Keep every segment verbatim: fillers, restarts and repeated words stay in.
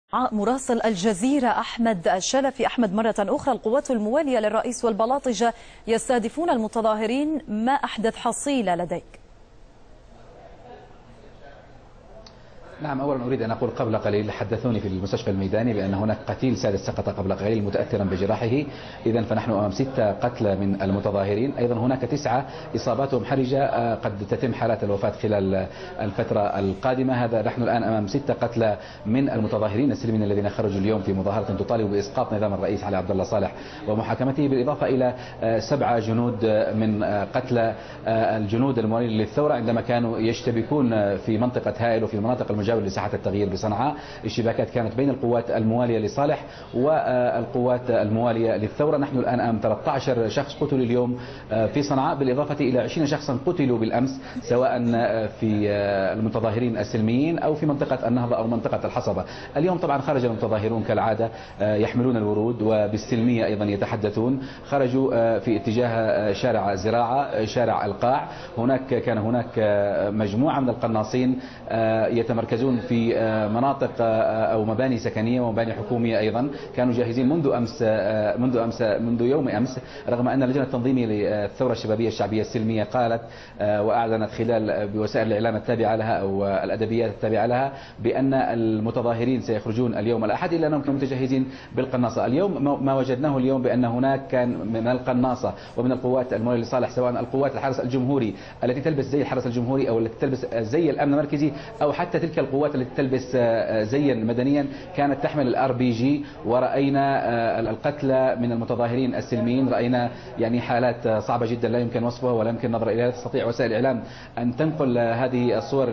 مراسل الجزيرة أحمد الشلفي. أحمد، مرة أخرى القوات الموالية للرئيس والبلاطجة يستهدفون المتظاهرين، ما أحدث حصيلة لديك؟ نعم، أولا أريد أن أقول قبل قليل حدثوني في المستشفى الميداني بأن هناك قتيل سادس سقط قبل قليل متأثرا بجراحه، إذا فنحن أمام ستة قتلى من المتظاهرين، أيضا هناك تسعة إصاباتهم حرجة قد تتم حالات الوفاة خلال الفترة القادمة. هذا نحن الآن أمام ستة قتلى من المتظاهرين السلميين الذين خرجوا اليوم في مظاهرة تطالب بإسقاط نظام الرئيس علي عبد الله صالح ومحاكمته، بالإضافة إلى سبعة جنود من قتلى الجنود الموالين للثورة عندما كانوا يشتبكون في منطقة هائل وفي المناطق المجاورة لساحة التغيير بصنعاء. الشباكات كانت بين القوات الموالية لصالح والقوات الموالية للثورة. نحن الآن أمام ثلاثة عشر شخص قتلوا اليوم في صنعاء، بالإضافة إلى عشرين شخصا قتلوا بالأمس سواء في المتظاهرين السلميين أو في منطقة النهضة أو منطقة الحصبة. اليوم طبعا خرج المتظاهرون كالعادة يحملون الورود وبالسلمية أيضا يتحدثون. خرجوا في اتجاه شارع زراعة، شارع القاع. هناك كان هناك مجموعة من القناصين يتمركزون في مناطق أو مباني سكنية ومباني حكومية، أيضا كانوا جاهزين منذ أمس منذ أمس منذ يوم أمس، رغم أن اللجنة التنظيمية للثورة الشبابية الشعبية السلمية قالت وأعلنت خلال بوسائل الإعلام التابعة لها أو الأدبيات التابعة لها بأن المتظاهرين سيخرجون اليوم الأحد، إلا أنهم كانوا متجهزين بالقناصة. اليوم ما وجدناه اليوم بأن هناك كان من القناصة ومن القوات الموالية لصالح، سواء القوات الحرس الجمهوري التي تلبس زي الحرس الجمهوري أو التي تلبس زي الأمن المركزي، أو حتى تلك القوات التي تلبس زيا مدنيا كانت تحمل الار بي جي. ورأينا القتلى من المتظاهرين السلميين، رأينا يعني حالات صعبة جدا لا يمكن وصفها ولا يمكن النظر إليها. تستطيع وسائل الإعلام أن تنقل هذه الصور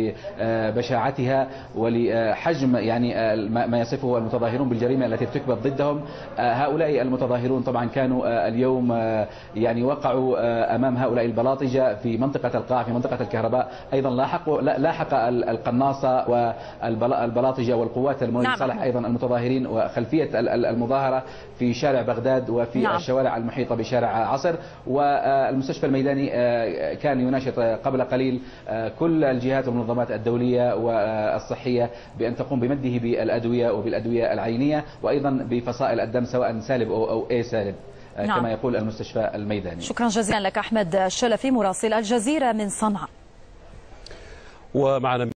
لبشاعتها ولحجم يعني ما يصفه المتظاهرون بالجريمة التي ارتكبت ضدهم. هؤلاء المتظاهرون طبعا كانوا اليوم يعني وقعوا أمام هؤلاء البلاطجة في منطقة القاع، في منطقة الكهرباء. أيضا لاحق لاحق القناصة والبلاطجة والقوات الموالية لصالح نعم. أيضا المتظاهرين وخلفية المظاهرة في شارع بغداد وفي نعم. الشوارع المحيطة بشارع عصر. والمستشفى الميداني كان يناشط قبل قليل كل الجهات والمنظمات الدولية والصحية بأن تقوم بمده بالأدوية وبالأدوية العينية، وأيضا بفصائل الدم سواء سالب أو أو سالب نعم. كما يقول المستشفى الميداني. شكرا جزيلا لك أحمد الشلفي مراسل الجزيرة من صنعاء. ومعنا